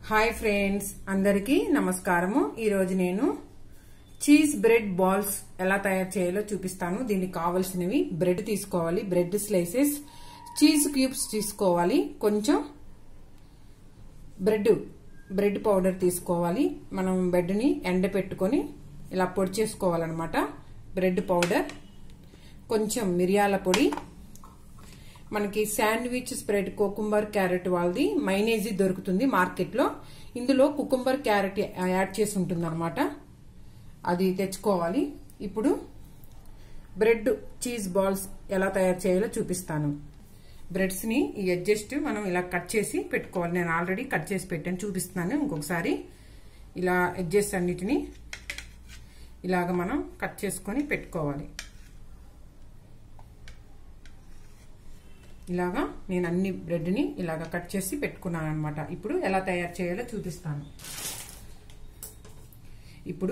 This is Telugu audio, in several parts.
హాయ్ ఫ్రెండ్స్, అందరికీ నమస్కారము. ఈరోజు నేను చీజ్ బ్రెడ్ బాల్స్ ఎలా తయారు చేయాలో చూపిస్తాను. దీనికి కావలసినవి బ్రెడ్ తీసుకోవాలి, బ్రెడ్ స్లైసెస్, చీజ్ క్యూబ్స్ తీసుకోవాలి, కొంచెం బ్రెడ్ పౌడర్ తీసుకోవాలి. మనం బ్రెడ్ ని ఎండబెట్టుకొని ఇలా పొడి చేసుకోవాలన్నమాట. బ్రెడ్ పౌడర్, కొంచెం మిరియాల పొడి, మనకి శాండ్విచ్ స్ప్రెడ్ కుకుంబర్ క్యారెట్ వాళ్ళది మైనేజీ దొరుకుతుంది మార్కెట్ లో. ఇందులో కుకుంబర్ క్యారెట్ యాడ్ చేసి ఉంటుంది అనమాట, అది తెచ్చుకోవాలి. ఇప్పుడు బ్రెడ్ చీజ్ బాల్స్ ఎలా తయారు చేయాలో చూపిస్తాను. బ్రెడ్స్ ని ఈ ఎడ్జస్ట్ మనం ఇలా కట్ చేసి పెట్టుకోవాలి. నేను ఆల్రెడీ కట్ చేసి పెట్టాను, చూపిస్తున్నాను ఇంకొకసారి. ఇలా ఎడ్జెస్ అన్నిటిని ఇలాగ మనం కట్ చేసుకొని పెట్టుకోవాలి. ఇలాగా నేను అన్ని బ్రెడ్ ని ఇలాగా కట్ చేసి పెట్టుకున్నాను అనమాట. ఇప్పుడు ఎలా తయారు చేయాలో చూపిస్తాను. ఇప్పుడు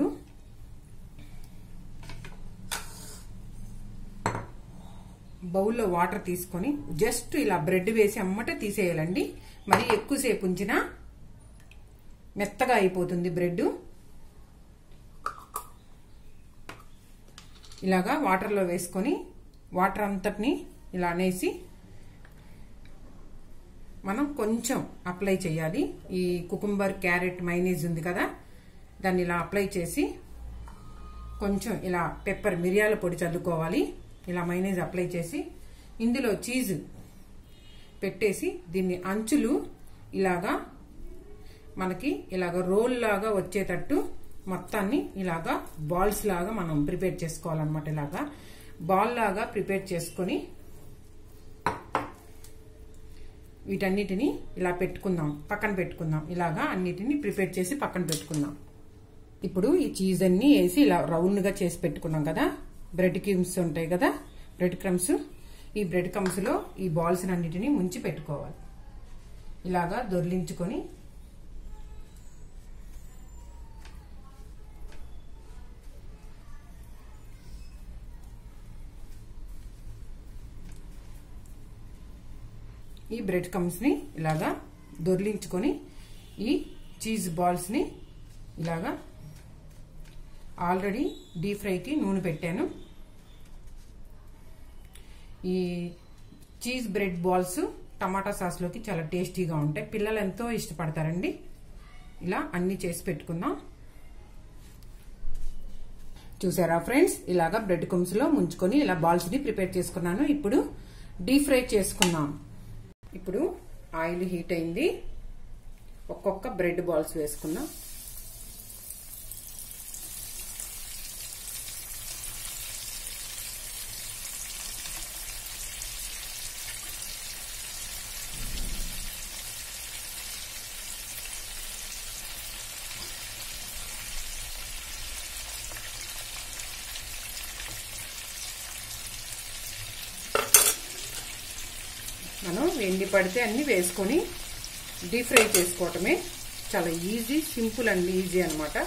బౌల్లో వాటర్ తీసుకొని జస్ట్ ఇలా బ్రెడ్ వేసి అమ్మట తీసేయాలండి. మరి ఎక్కువసేపు ఉంచినా మెత్తగా అయిపోతుంది బ్రెడ్. ఇలాగా వాటర్లో వేసుకొని వాటర్ అంతటిని ఇలా అనేసి మనం కొంచెం అప్లై చేయాలి. ఈ కుకుంబర్ క్యారెట్ మైనేజ్ ఉంది కదా, దాన్ని ఇలా అప్లై చేసి కొంచెం ఇలా పెప్పర్ మిరియాల పొడి చల్లుకోవాలి. ఇలా మైనేజ్ అప్లై చేసి ఇందులో చీజ్ పెట్టేసి దీన్ని అంచులు ఇలాగా మనకి ఇలాగా రోల్ లాగా వచ్చేటట్టు మొత్తాన్ని ఇలాగా బాల్స్ లాగా మనం ప్రిపేర్ చేసుకోవాలన్నమాట. ఇలాగా బాల్ లాగా ప్రిపేర్ చేసుకొని వీటన్నిటిని ఇలా పెట్టుకుందాం, పక్కన పెట్టుకుందాం. ఇలాగా అన్నిటిని ప్రిపేర్ చేసి పక్కన పెట్టుకుందాం. ఇప్పుడు ఈ చీజ్ అన్ని వేసి ఇలా రౌండ్ గా చేసి పెట్టుకున్నాం కదా, బ్రెడ్ క్రమ్స్ ఉంటాయి కదా, బ్రెడ్ క్రమ్స్. ఈ బ్రెడ్ క్రమ్స్ లో ఈ బాల్స్ అన్నిటిని ముంచి పెట్టుకోవాలి. ఇలాగా దొర్లించుకొని ఈ బ్రెడ్ క్రమ్స్ ని ఇలాగా దొర్లించుకొని ఈ చీజ్ బాల్స్ ని ఇలాగా ఆల్రెడీ డీప్ ఫ్రైకి నూనె పెట్టాను. ఈ cheese bread balls tomato sauce లోకి చాలా టేస్టీగా ఉంటాయి, పిల్లలు ఎంతో ఇష్టపడతారండి. ఇలా అన్ని చేసి పెట్టుకుందాం. చూసారా ఫ్రెండ్స్, ఇలాగా బ్రెడ్ క్రమ్స్ లో ముంచుకొని ఇలా బాల్స్ ని ప్రిపేర్ చేసుకున్నాను. ఇప్పుడు డీప్ ఫ్రై చేసుకుందాం. ఇప్పుడు ఆయిల్ హీట్ అయింది. ఒక్కొక్క బ్రెడ్ బాల్స్ వేసుకుందాం. మనం ఎన్ని పడితే అన్ని వేసుకొని డీప్ ఫ్రై చేసుకోవటమే. చాలా ఈజీ, సింపుల్ అండ్ ఈజీ అనమాట.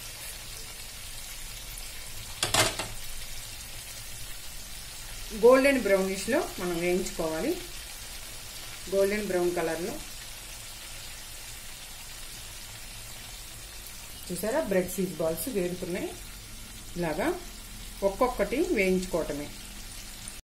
గోల్డెన్ బ్రౌనిష్ లో మనం వేయించుకోవాలి. గోల్డెన్ బ్రౌన్ కలర్ లో. చూసారా, బ్రెడ్ చీజ్ బాల్స్ వేడుతున్నాయి. ఇలాగా ఒక్కొక్కటి వేయించుకోవటమే.